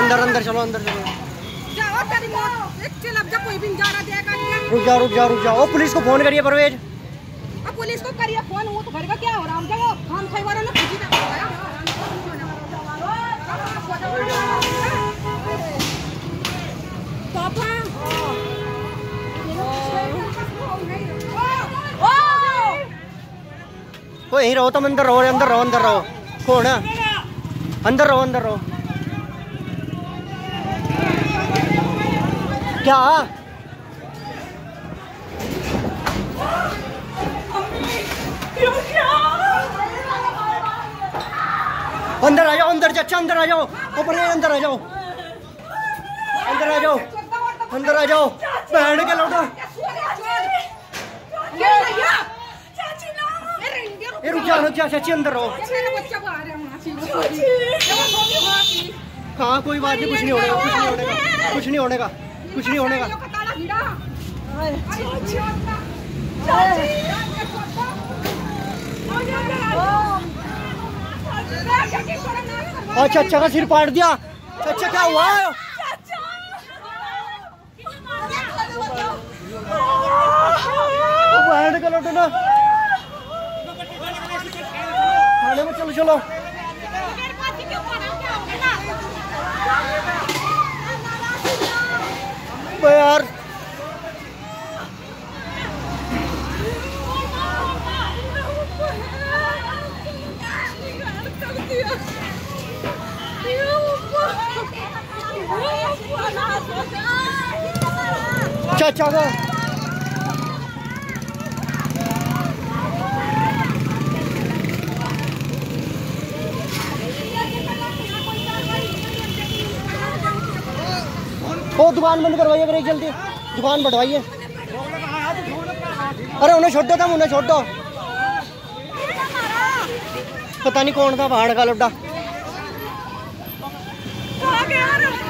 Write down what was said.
अंदर अंदर चलो, अंदर चलो। जाओ तेरी मौत, एक चिल अब जा, कोई भी नहीं जा रहा देगा नहीं। रुक जाओ रुक जाओ रुक जाओ। ओ पुलिस को फोन करिए परवेज। अब पुलिस को करिए फोन, वो तो घर का क्या हो रहा है? हम जाओ हम खाई वालों ने खुशी ना बताया। पापा ओ यहीं रहो तुम, अंदर रहो, अंदर रहो, अंदर रहो। कौन है? अंदर रहो, अंदर रहो। क्या अंदर आ जाओ, अंदर चाचा अंदर आ जाओ, ऊपर अंदर आ जाओ, अंदर आ जाओ, अंदर आ जाओ। बहन के लौटा, ये रुक जा चाची, अंदर रहो। हाँ कोई बात नहीं, कुछ नहीं होने का, कुछ नहीं होने का, कुछ नहीं होने का, कुछ नहीं होने का। अच्छा अच्छा का सिर पाट दिया। अच्छा क्या हुआ? बहन का लौटा ना, थाने में चलो चलो। यार चाचा को वो दुकान बंद करवाइए, अगर जल्दी दुकान बढ़वाइए। अरे उन्हें छोड़ दो, उन्हें छोड़ दो। पता नहीं कौन था पहाड़ का लड्डा।